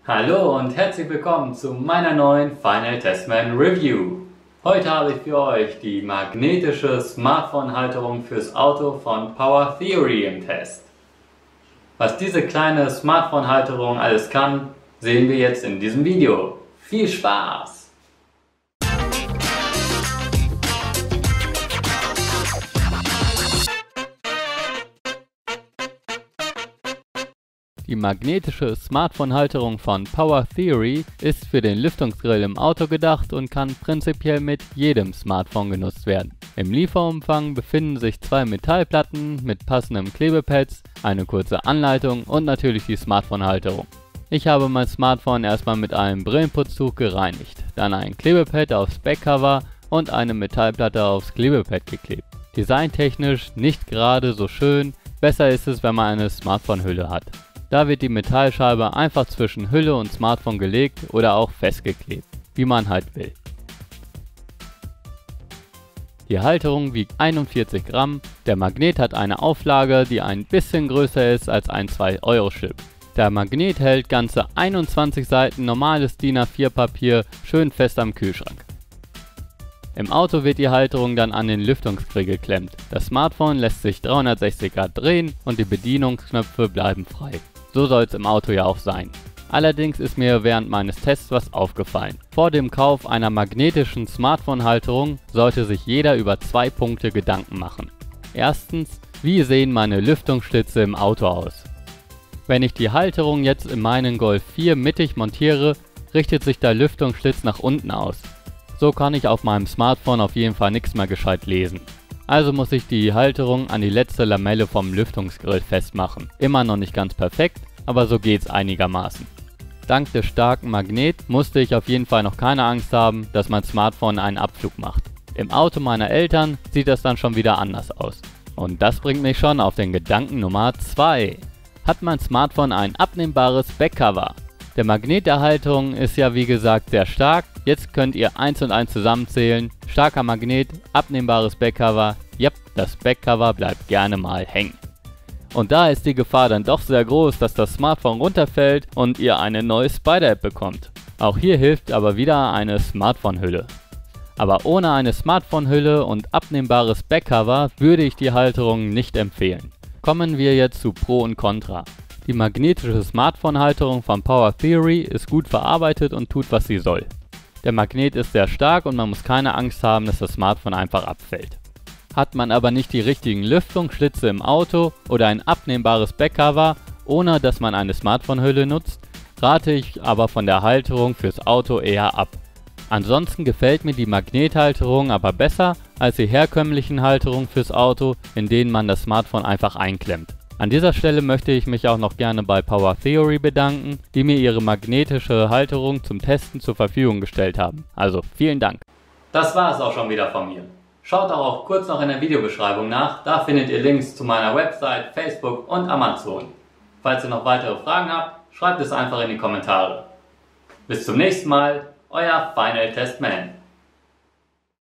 Hallo und herzlich willkommen zu meiner neuen Final Testman Review. Heute habe ich für euch die magnetische Smartphone-Halterung fürs Auto von Power Theory im Test. Was diese kleine Smartphone-Halterung alles kann, sehen wir jetzt in diesem Video. Viel Spaß! Die magnetische Smartphone-Halterung von Power Theory ist für den Lüftungsgrill im Auto gedacht und kann prinzipiell mit jedem Smartphone genutzt werden. Im Lieferumfang befinden sich zwei Metallplatten mit passenden Klebepads, eine kurze Anleitung und natürlich die Smartphone-Halterung. Ich habe mein Smartphone erstmal mit einem Brillenputztuch gereinigt, dann ein Klebepad aufs Backcover und eine Metallplatte aufs Klebepad geklebt. Designtechnisch nicht gerade so schön, besser ist es, wenn man eine Smartphone-Hülle hat. Da wird die Metallscheibe einfach zwischen Hülle und Smartphone gelegt oder auch festgeklebt, wie man halt will. Die Halterung wiegt 41 Gramm, der Magnet hat eine Auflage, die ein bisschen größer ist als ein 2-Euro-Stück. Der Magnet hält ganze 21 Seiten normales DIN A4 Papier schön fest am Kühlschrank. Im Auto wird die Halterung dann an den Lüftungsgrill geklemmt. Das Smartphone lässt sich 360 Grad drehen und die Bedienungsknöpfe bleiben frei. So soll es im Auto ja auch sein. Allerdings ist mir während meines Tests was aufgefallen. Vor dem Kauf einer magnetischen Smartphone-Halterung sollte sich jeder über zwei Punkte Gedanken machen. Erstens, wie sehen meine Lüftungsschlitze im Auto aus? Wenn ich die Halterung jetzt in meinen Golf 4 mittig montiere, richtet sich der Lüftungsschlitz nach unten aus. So kann ich auf meinem Smartphone auf jeden Fall nichts mehr gescheit lesen. Also muss ich die Halterung an die letzte Lamelle vom Lüftungsgrill festmachen. Immer noch nicht ganz perfekt, aber so geht's einigermaßen. Dank des starken Magnet musste ich auf jeden Fall noch keine Angst haben, dass mein Smartphone einen Abflug macht. Im Auto meiner Eltern sieht das dann schon wieder anders aus. Und das bringt mich schon auf den Gedanken Nummer 2. Hat mein Smartphone ein abnehmbares Backcover? Der Magnet der Halterung ist ja wie gesagt sehr stark. Jetzt könnt ihr 1 und 1 zusammenzählen. Starker Magnet, abnehmbares Backcover. Yep, das Backcover bleibt gerne mal hängen. Und da ist die Gefahr dann doch sehr groß, dass das Smartphone runterfällt und ihr eine neue Spider-App bekommt. Auch hier hilft aber wieder eine Smartphone-Hülle. Aber ohne eine Smartphone-Hülle und abnehmbares Backcover würde ich die Halterung nicht empfehlen. Kommen wir jetzt zu Pro und Contra. Die magnetische Smartphone-Halterung von Power Theory ist gut verarbeitet und tut, was sie soll. Der Magnet ist sehr stark und man muss keine Angst haben, dass das Smartphone einfach abfällt. Hat man aber nicht die richtigen Lüftungsschlitze im Auto oder ein abnehmbares Backcover, ohne dass man eine Smartphone-Hülle nutzt, rate ich aber von der Halterung fürs Auto eher ab. Ansonsten gefällt mir die Magnethalterung aber besser als die herkömmlichen Halterungen fürs Auto, in denen man das Smartphone einfach einklemmt. An dieser Stelle möchte ich mich auch noch gerne bei Power Theory bedanken, die mir ihre magnetische Halterung zum Testen zur Verfügung gestellt haben. Also vielen Dank. Das war es auch schon wieder von mir. Schaut auch kurz noch in der Videobeschreibung nach, da findet ihr Links zu meiner Website, Facebook und Amazon. Falls ihr noch weitere Fragen habt, schreibt es einfach in die Kommentare. Bis zum nächsten Mal, euer Final Testman.